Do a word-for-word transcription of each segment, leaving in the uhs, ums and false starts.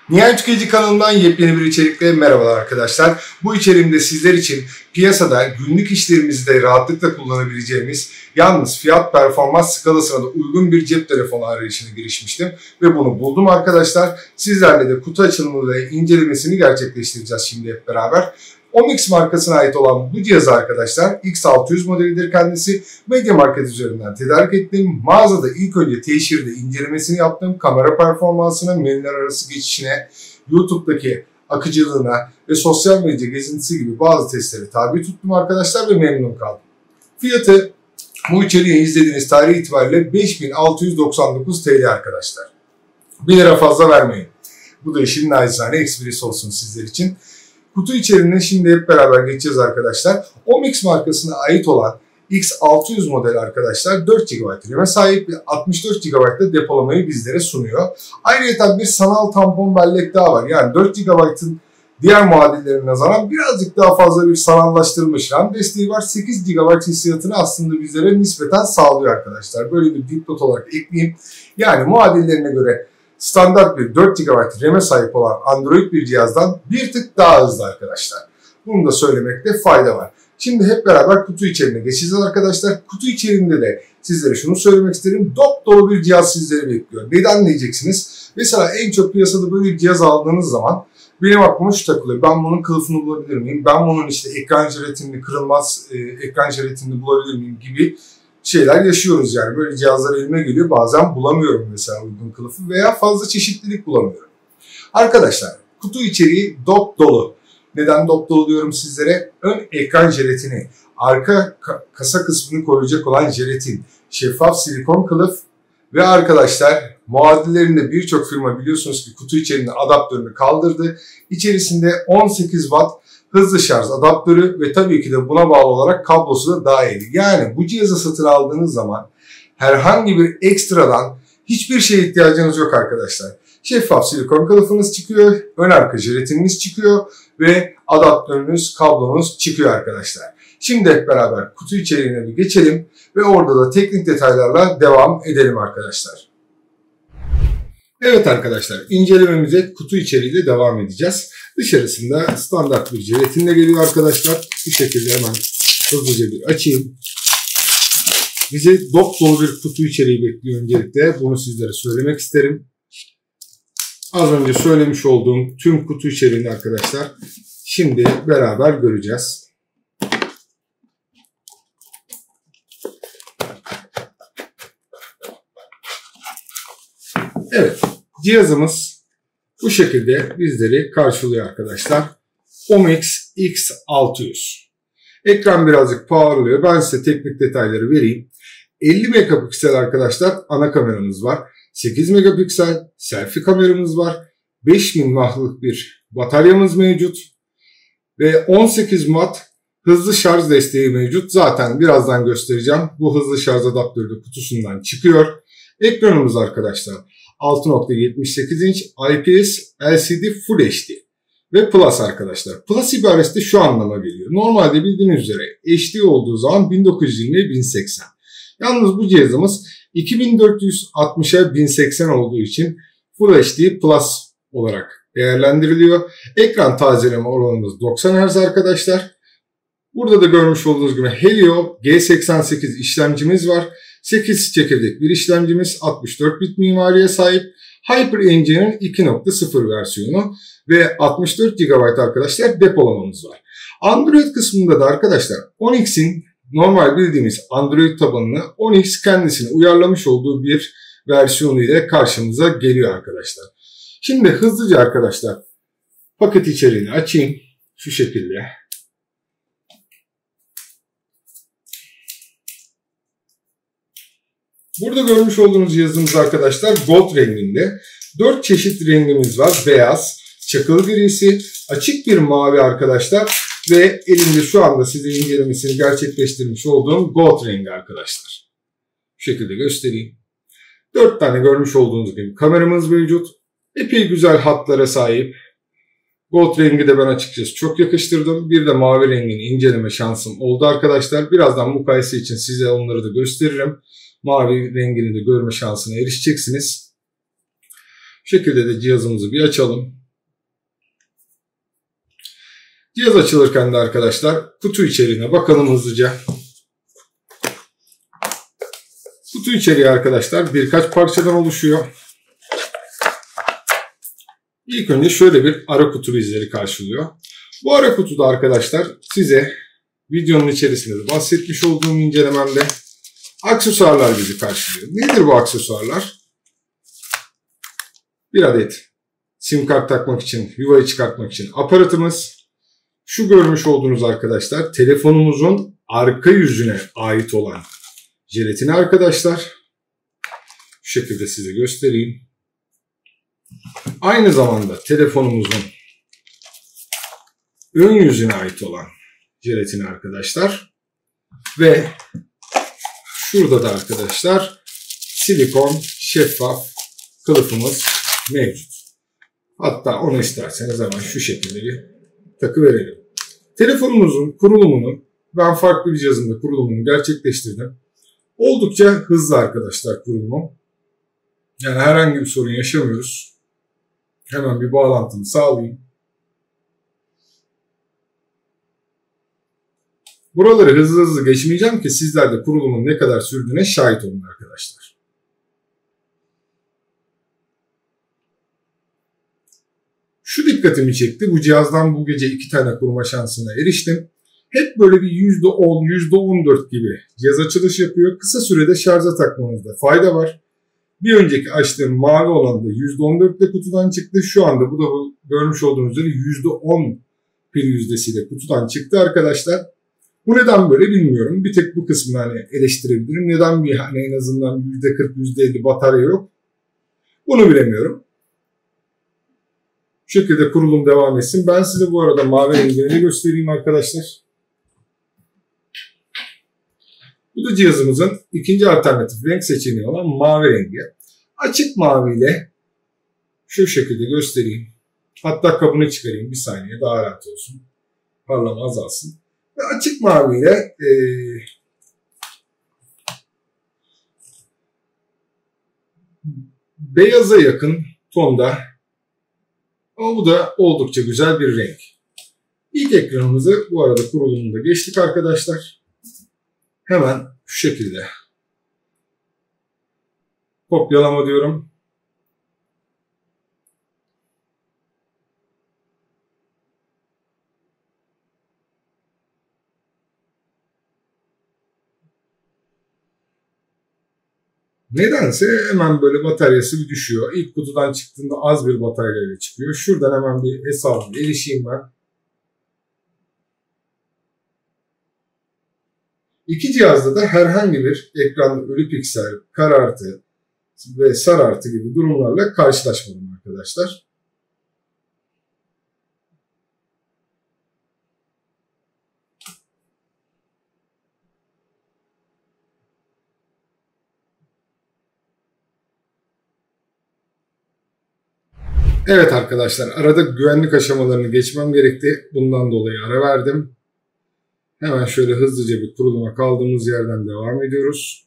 Nihal Tüketici kanalından yepyeni bir içerikle merhabalar arkadaşlar. Bu içeriğimde sizler için piyasada günlük işlerimizde rahatlıkla kullanabileceğimiz, yalnız fiyat performans skalasına da uygun bir cep telefonu arayışına girişmiştim ve bunu buldum arkadaşlar. Sizlerle de kutu açılımı ve incelemesini gerçekleştireceğiz şimdi hep beraber. Omix markasına ait olan bu cihaz arkadaşlar X altı yüz modelidir kendisi. MediaMarkt üzerinden tedarik ettiğim, mağazada ilk önce teşhirde incelemesini yaptığım, kamera performansına, menüler arası geçişine, YouTube'daki akıcılığına ve sosyal medya gezintisi gibi bazı testlere tabi tuttum arkadaşlar ve memnun kaldım. Fiyatı bu içeriği izlediğiniz tarih itibariyle beş bin altı yüz doksan dokuz TL arkadaşlar. bir lira fazla vermeyin. Bu da işin nacizane esprisi olsun sizler için. Kutu içeriğine şimdi hep beraber geçeceğiz arkadaşlar. Omix markasına ait olan X altı yüz model arkadaşlar dört gigabayt RAM'e sahip ve altmış dört gigabayt'da depolamayı bizlere sunuyor. Ayrıca bir sanal tampon bellek daha var. Yani dört gigabayt'ın diğer muadillerine nazaran birazcık daha fazla bir sanallaştırılmış RAM desteği var. sekiz gigabayt hissiyatını aslında bizlere nispeten sağlıyor arkadaşlar. Böyle bir dipnot olarak ekleyeyim. Yani muadillerine göre standart bir dört gigabayt RAM'e sahip olan Android bir cihazdan bir tık daha hızlı arkadaşlar. Bunu da söylemekte fayda var. Şimdi hep beraber kutu içeriğine geçeceğiz arkadaşlar. Kutu içeriğinde de sizlere şunu söylemek isterim. Dop dolu bir cihaz sizleri bekliyor. Neden diyeceksiniz? Mesela en çok piyasada böyle bir cihaz aldığınız zaman benim aklıma şu takılıyor. Ben bunun kılıfını bulabilir miyim? Ben bunun işte ekran jelatinini, kırılmaz e, ekran jelatinini bulabilir miyim gibi şeyler yaşıyoruz yani. Böyle cihazlar elime geliyor. Bazen bulamıyorum mesela uygun kılıfı veya fazla çeşitlilik bulamıyorum. Arkadaşlar kutu içeriği dop dolu. Neden dop dolu diyorum sizlere? Ön ekran jelatini, arka kasa kısmını koruyacak olan jelatin, şeffaf silikon kılıf ve arkadaşlar muadillerinde birçok firma biliyorsunuz ki kutu içeriğinde adaptörünü kaldırdı. İçerisinde on sekiz watt hızlı şarj adaptörü ve tabii ki de buna bağlı olarak kablosu da dahil. Yani bu cihazı satın aldığınız zaman herhangi bir ekstradan hiçbir şeye ihtiyacınız yok arkadaşlar. Şeffaf silikon kılıfınız çıkıyor, ön arka jelatininiz çıkıyor ve adaptörünüz, kablonuz çıkıyor arkadaşlar. Şimdi hep beraber kutu içeriğine bir geçelim ve orada da teknik detaylarla devam edelim arkadaşlar. Evet arkadaşlar, incelememize kutu içeriğiyle devam edeceğiz. Dışarısında standart bir jelatinle geliyor arkadaşlar. Bu şekilde hemen hızlıca bir açayım. Bizi dop dolu bir kutu içeriği bekliyor öncelikle. Bunu sizlere söylemek isterim. Az önce söylemiş olduğum tüm kutu içeriğini arkadaşlar şimdi beraber göreceğiz. Evet, cihazımız bu şekilde bizleri karşılıyor arkadaşlar. Omix X altı yüz. Ekran birazcık parlıyor. Ben size teknik detayları vereyim. elli megapiksel arkadaşlar ana kameramız var. sekiz megapiksel selfie kameramız var. beş bin wattlık bir bataryamız mevcut. Ve on sekiz watt hızlı şarj desteği mevcut. Zaten birazdan göstereceğim. Bu hızlı şarj adaptörü de kutusundan çıkıyor. Ekranımız arkadaşlar altı nokta yetmiş sekiz inç I P S L C D Full H D ve Plus arkadaşlar. Plus ibaresi de şu anlama geliyor. Normalde bildiğiniz üzere H D olduğu zaman bin dokuz yüz yirmi bin seksen. Yalnız bu cihazımız iki bin dört yüz altmışa bin seksen olduğu için Full H D Plus olarak değerlendiriliyor. Ekran tazeleme oranımız doksan hertz arkadaşlar. Burada da görmüş olduğunuz gibi Helio G seksen sekiz işlemcimiz var. sekiz çekirdek bir işlemcimiz, altmış dört bit mimariye sahip. HyperEngine'in iki nokta sıfır versiyonu ve altmış dört gigabayt arkadaşlar depolamamız var. Android kısmında da arkadaşlar on X'in normal bildiğimiz Android tabanını on X kendisine uyarlamış olduğu bir versiyonu ile karşımıza geliyor arkadaşlar. Şimdi hızlıca arkadaşlar paket içeriğini açayım. Şu şekilde. Burada görmüş olduğunuz cihazımız arkadaşlar gold renginde. dört çeşit rengimiz var. Beyaz, çakıl grisi, açık bir mavi arkadaşlar ve elimde şu anda size incelemesini gerçekleştirmiş olduğum gold rengi arkadaşlar. Şu şekilde göstereyim. dört tane görmüş olduğunuz gibi kameramız mevcut. Epey güzel hatlara sahip. Gold rengi de ben açıkçası çok yakıştırdım. Bir de mavi rengini inceleme şansım oldu arkadaşlar. Birazdan mukayese için size onları da gösteririm. Mavi rengini de görme şansına erişeceksiniz. Şu şekilde de cihazımızı bir açalım. Cihaz açılırken de arkadaşlar kutu içeriğine bakalım hızlıca. Kutu içeriği arkadaşlar birkaç parçadan oluşuyor. İlk önce şöyle bir ara kutu bizleri karşılıyor. Bu ara kutuda arkadaşlar size videonun içerisinde de bahsetmiş olduğum incelememde aksesuarlar bizi karşılıyor. Nedir bu aksesuarlar? Bir adet sim kart takmak için, yuvayı çıkartmak için aparatımız. Şu görmüş olduğunuz arkadaşlar telefonumuzun arka yüzüne ait olan jelatini arkadaşlar. Şu şekilde size göstereyim. Aynı zamanda telefonumuzun ön yüzüne ait olan jelatini arkadaşlar. Ve şurada da arkadaşlar silikon şeffaf kılıfımız mevcut. Hatta onu isterseniz hemen şu şekilde bir takı verelim. Telefonumuzun kurulumunu ben farklı bir cihazımda kurulumunu gerçekleştirdim. Oldukça hızlı arkadaşlar kurulumu. Yani herhangi bir sorun yaşamıyoruz. Hemen bir bağlantımı sağlayayım. Buraları hızlı hızlı geçmeyeceğim ki sizler de kurulumun ne kadar sürdüğüne şahit olun arkadaşlar. Şu dikkatimi çekti. Bu cihazdan bu gece iki tane kurma şansına eriştim. Hep böyle bir yüzde on, yüzde on dört gibi cihaz açılış yapıyor. Kısa sürede şarja takmanızda fayda var. Bir önceki açtığım mavi olan da yüzde on dörtte kutudan çıktı. Şu anda bu da bu görmüş olduğunuz üzere yüzde on pil yüzdesiyle kutudan çıktı arkadaşlar. Bu neden böyle bilmiyorum. Bir tek bu kısmını hani eleştirebilirim. Neden bir hani en azından yüzde kırk, yüzde elli batarya yok? Bunu bilemiyorum. Şu şekilde kurulum devam etsin. Ben size bu arada mavi rengini göstereyim arkadaşlar. Bu da cihazımızın ikinci alternatif renk seçeneği olan mavi rengi. Açık mavi ile şu şekilde göstereyim. Hatta kabını çıkarayım bir saniye daha rahat olsun. Parlama azalsın. Ve açık mavi ile e, beyaza yakın tonda. Ama bu da oldukça güzel bir renk. İlk ekranımızı bu arada kurulumunda geçtik arkadaşlar. Hemen şu şekilde kopyalama diyorum. Nedense hemen böyle bataryası bir düşüyor. İlk kutudan çıktığında az bir bataryayla çıkıyor. Şuradan hemen bir hesabıma erişeyim ben. İki cihazda da herhangi bir ekranda ölü piksel, karartı ve sarartı gibi durumlarla karşılaşmadım arkadaşlar. Evet arkadaşlar, arada güvenlik aşamalarını geçmem gerekti. Bundan dolayı ara verdim. Hemen şöyle hızlıca bir kuruluma kaldığımız yerden devam ediyoruz.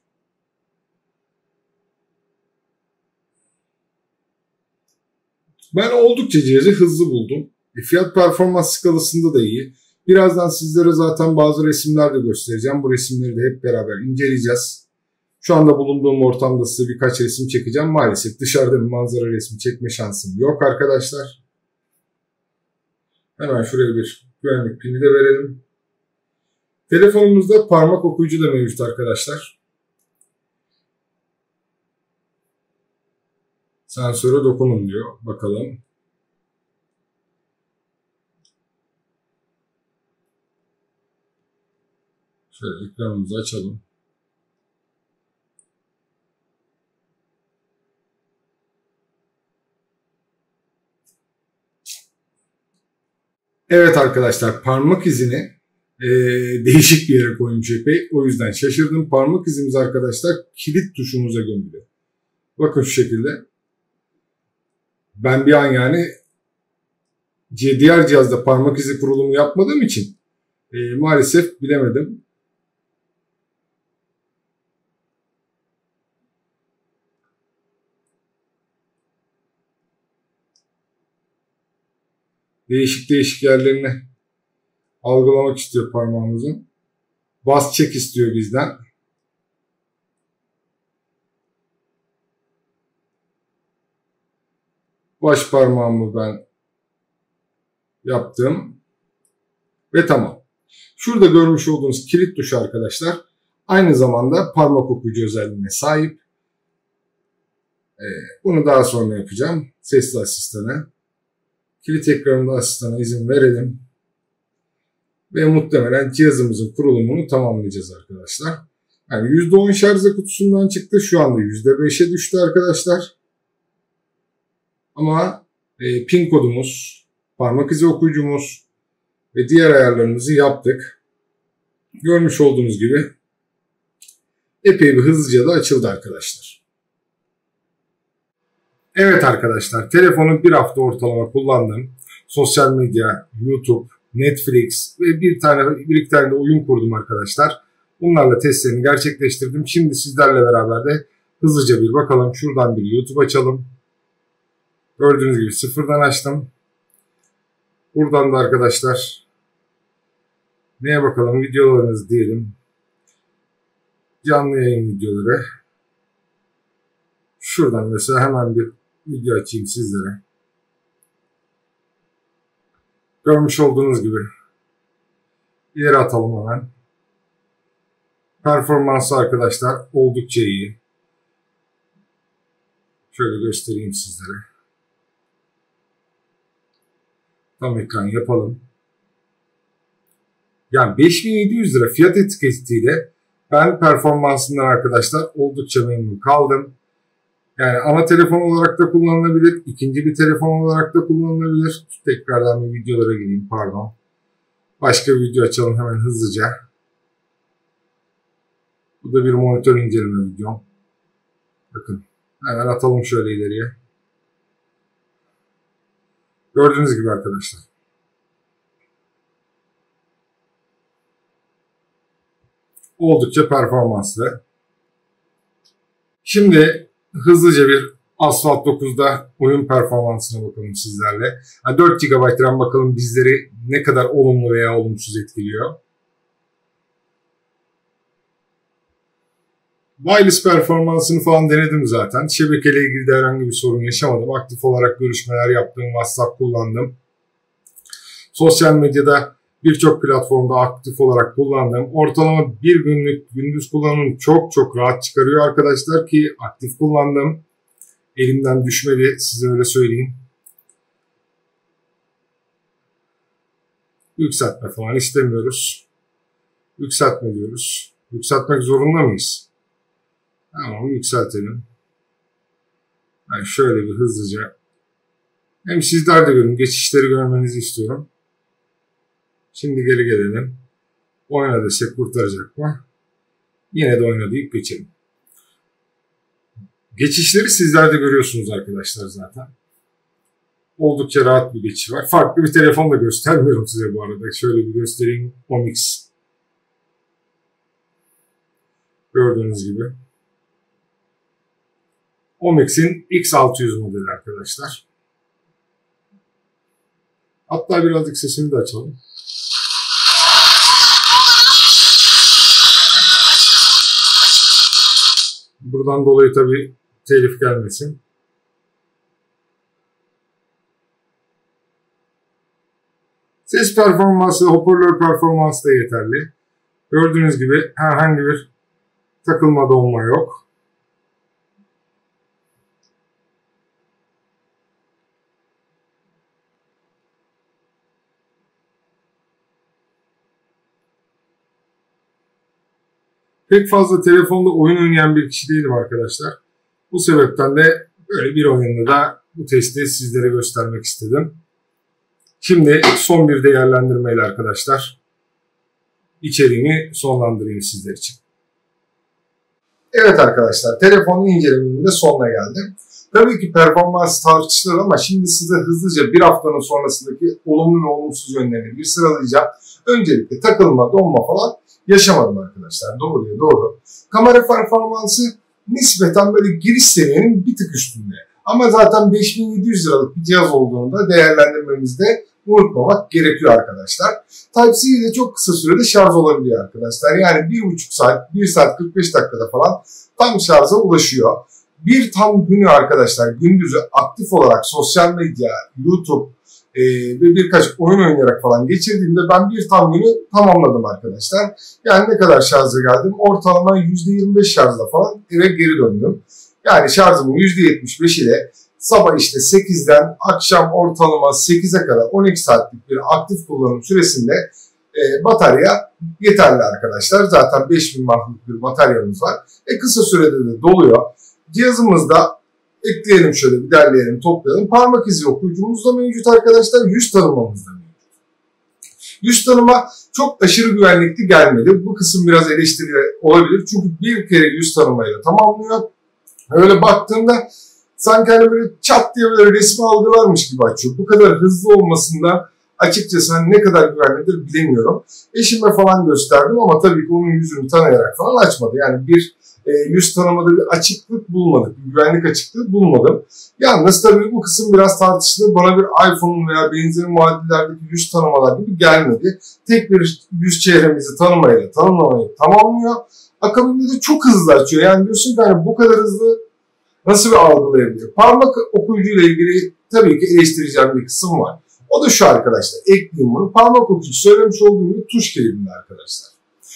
Ben oldukça cihazı hızlı buldum. E, fiyat performans skalasında da iyi. Birazdan sizlere zaten bazı resimler de göstereceğim. Bu resimleri de hep beraber inceleyeceğiz. Şu anda bulunduğum ortamda size birkaç resim çekeceğim. Maalesef dışarıda bir manzara resmi çekme şansım yok arkadaşlar. Hemen şuraya bir güvenlik pini de verelim. Telefonumuzda parmak okuyucu da mevcut arkadaşlar. Sensöre dokunun diyor. Bakalım. Şöyle ekranımızı açalım. Evet arkadaşlar, parmak izini e, değişik bir yere koymuş epey. O yüzden şaşırdım. Parmak izimiz arkadaşlar kilit tuşumuza gömülü. Bakın şu şekilde. Ben bir an yani diğer cihazda parmak izi kurulumu yapmadığım için e, maalesef bilemedim. Değişik değişik yerlerini algılamak istiyor parmağımızın. Bas çek istiyor bizden. Baş parmağımı ben yaptım. Ve tamam. Şurada görmüş olduğunuz kilit tuşu arkadaşlar aynı zamanda parmak okuyucu özelliğine sahip. Ee, bunu daha sonra yapacağım. Sesli asistana. Kilit ekranında asistana izin verelim. Ve muhtemelen cihazımızın kurulumunu tamamlayacağız arkadaşlar. Yani yüzde on şarj kutusundan çıktı. Şu anda yüzde beşe düştü arkadaşlar. Ama e, pin kodumuz, parmak izi okuyucumuz ve diğer ayarlarımızı yaptık. Görmüş olduğunuz gibi epey bir hızlıca da açıldı arkadaşlar. Evet arkadaşlar, telefonu bir hafta ortalama kullandım. Sosyal medya, YouTube, Netflix ve bir tane bir iki tane de oyun kurdum arkadaşlar. Bunlarla testlerini gerçekleştirdim. Şimdi sizlerle beraber de hızlıca bir bakalım. Şuradan bir YouTube açalım. Gördüğünüz gibi sıfırdan açtım. Buradan da arkadaşlar neye bakalım? Videolarınız diyelim. Canlı yayın videoları. Şuradan mesela hemen bir video açayım sizlere. Görmüş olduğunuz gibi ileri atalım hemen. Performansı arkadaşlar oldukça iyi. Şöyle göstereyim sizlere. Tam ekran yapalım. Yani beş bin yedi yüz lira fiyat etiketiyle ben performansından arkadaşlar oldukça memnun kaldım. Yani ana telefon olarak da kullanılabilir. İkinci bir telefon olarak da kullanılabilir. Tekrardan bir videolara gireyim, pardon. Başka bir video açalım hemen hızlıca. Bu da bir monitör inceleme videom. Bakın hemen atalım şöyle ileriye. Gördüğünüz gibi arkadaşlar. Oldukça performanslı. Şimdi hızlıca bir Asphalt dokuzda oyun performansına bakalım sizlerle. dört gigabayt RAM bakalım bizleri ne kadar olumlu veya olumsuz etkiliyor. Wireless performansını falan denedim zaten. Şebekeyle ilgili de herhangi bir sorun yaşamadım. Aktif olarak görüşmeler yaptım, WhatsApp kullandım. Sosyal medyada birçok platformda aktif olarak kullandım. Ortalama bir günlük gündüz kullanımı çok çok rahat çıkarıyor arkadaşlar ki aktif kullandım. Elimden düşmedi, size öyle söyleyeyim. Yükseltme falan istemiyoruz. Yükseltme diyoruz. Yükseltmek zorunda mıyız? Tamam, yükseltelim. Yani şöyle bir hızlıca. Hem sizler de görün, geçişleri görmenizi istiyorum. Şimdi geri gelelim. Oyna desek kurtaracak mı? Yine de oyna deyip geçelim. Geçişleri sizler de görüyorsunuz arkadaşlar zaten. Oldukça rahat bir geçiş var. Farklı bir telefon da göstermiyorum size bu arada. Şöyle bir göstereyim. Onyx. Gördüğünüz gibi. Onyx'in X altı yüz modeli arkadaşlar. Hatta birazcık sesini de açalım. Buradan dolayı tabii telif gelmesin. Ses performansı, hoparlör performansı da yeterli. Gördüğünüz gibi herhangi bir takılma donma yok. Pek fazla telefonda oyun oynayan bir kişi değilim arkadaşlar. Bu sebepten de böyle bir oyunda da bu testi sizlere göstermek istedim. Şimdi son bir değerlendirmeyle arkadaşlar içeriğimi sonlandırayım sizler için. Evet arkadaşlar, telefonun incelemenin de sonuna geldim. Tabii ki performans tartışılır ama şimdi size hızlıca bir haftanın sonrasındaki olumlu ve olumsuz yönlerini bir sıralayacağım. Öncelikle takılma, donma falan yaşamadım arkadaşlar. Doğruya doğru. Kamera performansı nispeten böyle giriş seviyenin bir tık üstünde. Ama zaten beş bin yedi yüz liralık bir cihaz olduğunda değerlendirmemizde unutmamak gerekiyor arkadaşlar. Type-C ile çok kısa sürede şarj olabiliyor arkadaşlar. Yani bir buçuk saat, bir saat kırk beş dakikada falan tam şarja ulaşıyor. Bir tam günü arkadaşlar, gündüzü aktif olarak sosyal medya, YouTube e, ve birkaç oyun oynayarak falan geçirdiğimde ben bir tam günü tamamladım arkadaşlar. Yani ne kadar şarja geldim? Ortalama yüzde yirmi beş şarjla falan eve geri döndüm. Yani şarjımın yüzde yetmiş beş ile sabah işte sekizden akşam ortalama sekize kadar on iki saatlik bir aktif kullanım süresinde e, batarya yeterli arkadaşlar. Zaten beş bin wattlık bir bataryamız var. E, kısa sürede de doluyor. Cihazımızda ekleyelim, şöyle bir derleyelim, toplayalım. Parmak izi okuyucumuz da mevcut arkadaşlar. Yüz tanımamız da mevcut. Yüz tanıma çok aşırı güvenlikli gelmedi. Bu kısım biraz eleştiri olabilir. Çünkü bir kere yüz tanımayla tamamlıyor. Öyle baktığımda sanki hani böyle çat diye böyle resmi algılarmış gibi açıyor. Bu kadar hızlı olmasından açıkçası hani ne kadar güvenlidir bilemiyorum. Eşime falan gösterdim ama tabii ki onun yüzünü tanıyarak falan açmadı. Yani bir e, yüz tanımada bir açıklık bulmadık, bir güvenlik açıklığı bulmadım. Yalnız tabii bu kısım biraz tartışılır. Bana bir iPhone'un veya benzeri muadillerdeki yüz tanımalar gibi gelmedi. Tek bir yüz çehremizi tanımayla tanımlamayı tamamlıyor. Akabinde de çok hızlı açıyor. Yani diyorsun ki hani bu kadar hızlı nasıl bir algılayabilir? Parmak okuyucuyla ilgili tabii ki eleştireceğim bir kısım var. O da şu arkadaşlar, ekleyeyim bunu. Parmak okuyucu söylemiş olduğum gibi tuş kilidinde arkadaşlar.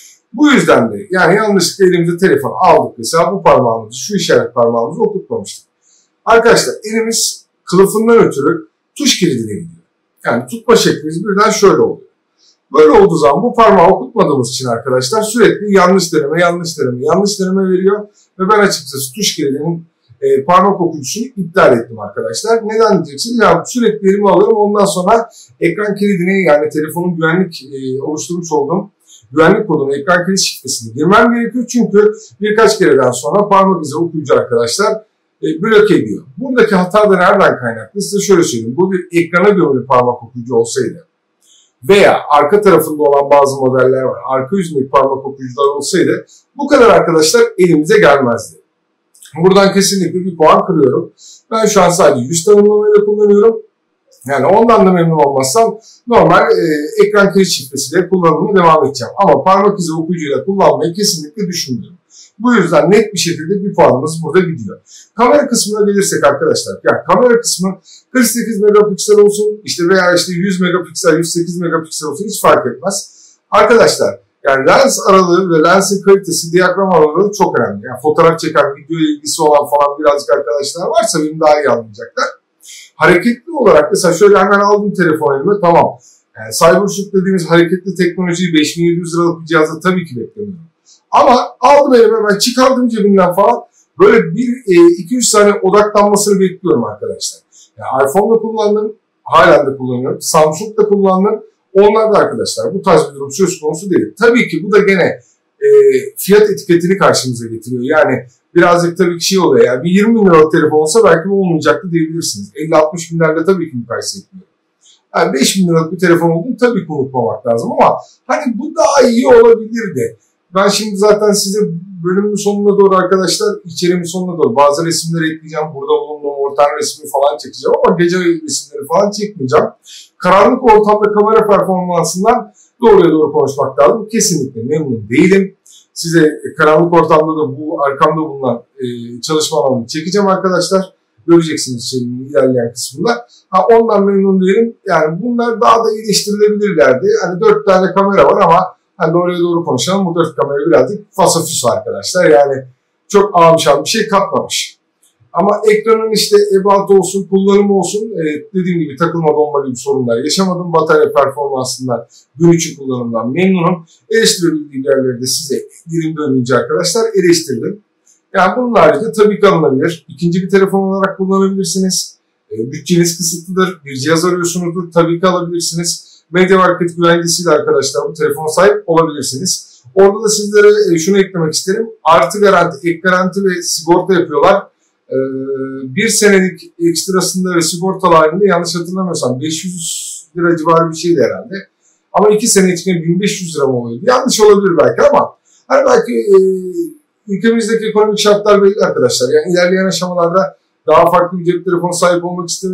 Bu yüzden de yani yanlışlıkla elimizde telefon aldık mesela bu parmağımızı, şu işaret parmağımızı okutmamıştık. Arkadaşlar elimiz kılıfından ötürü tuş kilidine gidiyor. Yani tutma şeklimiz birden şöyle oluyor. Böyle olduğu zaman bu parmağı okutmadığımız için arkadaşlar sürekli yanlış deneme, yanlış deneme, yanlış deneme veriyor. Ve ben açıkçası tuş kilidinin e, parmak okuyucusunu iptal ettim arkadaşlar. Neden diyeceksiniz? Ya sürekli elime alırım, ondan sonra ekran kilidini, yani telefonun güvenlik e, oluşturmuş olduğum güvenlik kodunu, ekran kilit şifresini girmem gerekiyor. Çünkü birkaç kereden sonra parmak izi okuyucu arkadaşlar e, bloke ediyor. Buradaki hata da nereden kaynaklı? Size şöyle söyleyeyim. Bu bir ekrana gömülü parmak okuyucu olsaydı veya arka tarafında olan bazı modeller var, arka yüzündeki parmak okuyucular olsaydı bu kadar arkadaşlar elimize gelmezdi. Buradan kesinlikle bir puan kırıyorum. Ben şu an sadece yüz tanımlamayla kullanıyorum. Yani ondan da memnun olmazsam normal e, ekran kilit şifresiyle kullanımına devam edeceğim. Ama parmak izi okuyucuyla kullanmayı kesinlikle düşünmüyorum. Bu yüzden net bir şekilde bir puanımız burada gidiyor. Kamera kısmına gelirsek arkadaşlar, yani kamera kısmı kırk sekiz megapiksel olsun işte veya işte yüz megapiksel, yüz sekiz megapiksel olsun hiç fark etmez. Arkadaşlar yani lens aralığı ve lensin kalitesi, diyagram aralığı çok önemli. Yani fotoğraf çeken, video ilgisi olan falan birazcık arkadaşlar varsa beni daha iyi anlayacaklar. Hareketli olarak mesela şöyle hemen aldım telefon elime, tamam. Yani CyberShoot dediğimiz hareketli teknolojiyi beş bin yedi yüz liralık bir cihazda tabii ki beklemiyorum. Ama aldım elime, ben çıkardım cebimden falan. Böyle bir iki üç saniye odaklanmasını bekliyorum arkadaşlar. Yani iPhone'da kullandım, halen de kullanıyorum. Samsung'da kullandım. Onlar da arkadaşlar bu tarz bir durum söz konusu değil. Tabii ki bu da gene e, fiyat etiketini karşımıza getiriyor. Yani birazcık tabii ki şey oluyor. Yani bir yirmi bin liralık telefon olsa belki bu olmayacaktı diyebilirsiniz. elli altmış binlerle tabii ki mukayese etmiyor. Yani beş bin liralık bir telefon olduğunu tabii ki unutmamak lazım ama hani bu daha iyi olabilirdi. Ben şimdi zaten size bölümün sonuna doğru arkadaşlar, içeriğimin sonuna doğru bazı resimleri ekleyeceğim. Burada bulunduğum ortam resmi falan çekeceğim ama gece resimleri falan çekmeyeceğim. Karanlık ortamda kamera performansından doğruya doğru konuşmak lazım. Kesinlikle memnun değilim. Size karanlık ortamda da bu arkamda bulunan e, çalışma alanını çekeceğim arkadaşlar. Göreceksiniz içeriğinin ilerleyen kısmında. Ha, ondan memnun değilim. Yani bunlar daha da iyileştirilebilirlerdi. Hani dört tane kamera var ama hani doğruya doğru konuşalım. Bu dört kamera birazcık fasafüs arkadaşlar. Yani çok ağımşan bir şey katmamış. Ama ekranın işte ebatı olsun, kullanımı olsun, e, dediğim gibi takılma dolma gibi sorunlar yaşamadım. Batarya performansından, gün içi kullanımdan memnunum. Eleştirebildiğim yerleri de size dilim dönünce arkadaşlar eleştirdim. Yani bunun haricinde tabii ki alınabilir. İkinci bir telefon olarak kullanabilirsiniz. E, bütçeniz kısıtlıdır. Bir cihaz arıyorsunuzdur. Tabii ki alabilirsiniz. MediaMarkt güvencesiyle arkadaşlar bu telefona sahip olabilirsiniz. Orada da sizlere e, şunu eklemek isterim. Artı garanti, ek garanti ve sigorta yapıyorlar. E, bir senelik ekstrasında ve sigortalarında yanlış hatırlamıyorsam beş yüz lira civarı bir şeydi herhalde. Ama iki sene içinde bin beş yüz lira mı oluyordu? Yanlış olabilir belki ama hani belki e, ülkemizdeki ekonomik şartlar belli arkadaşlar. Yani ilerleyen aşamalarda daha farklı bir cep telefonu sahip olmak istemek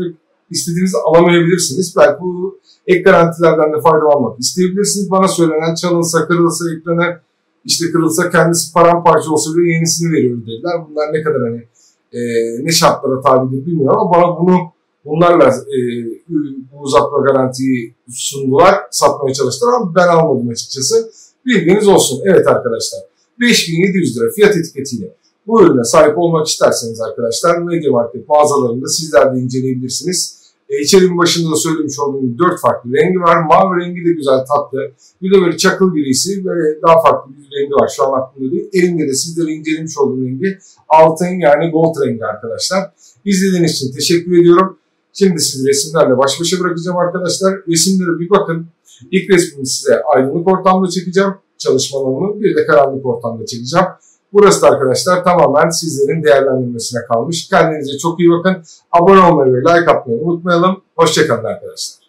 istediğinizi alamayabilirsiniz. Belki bu ek garantilerden de faydalanmak isteyebilirsiniz. Bana söylenen çalınsa, kırılsa ekranı, işte kırılsa kendisi paramparça olsa bile yenisini veriyor dediler. Bunlar ne kadar hani e, ne şartlara tabidir bilmiyorum ama bana bunu bunlarla e, bu uzatma garantiyi sundular, satmaya çalıştılar ama ben almadım açıkçası. Bilginiz olsun. Evet arkadaşlar, beş bin yedi yüz lira fiyat etiketiyle bu ürüne sahip olmak isterseniz arkadaşlar MediaMarkt mağazalarında sizler de inceleyebilirsiniz. E, içerinin başında da söylemiş olduğum dört farklı rengi var. Mavi rengi de güzel, tatlı. Bir de böyle çakıl grisi ve daha farklı bir rengi var. Şu an aklımda değil. Elimde de sizlere incelemiş olduğum rengi altın, yani gold rengi arkadaşlar. İzlediğiniz için teşekkür ediyorum. Şimdi sizi resimlerle baş başa bırakacağım arkadaşlar. Resimlere bir bakın. İlk resmimi size aydınlık ortamda çekeceğim. Çalışma alanını bir de karanlık ortamda çekeceğim. Burası da arkadaşlar tamamen sizlerin değerlendirmesine kalmış. Kendinize çok iyi bakın. Abone olmayı ve like atmayı unutmayalım. Hoşça kalın arkadaşlar.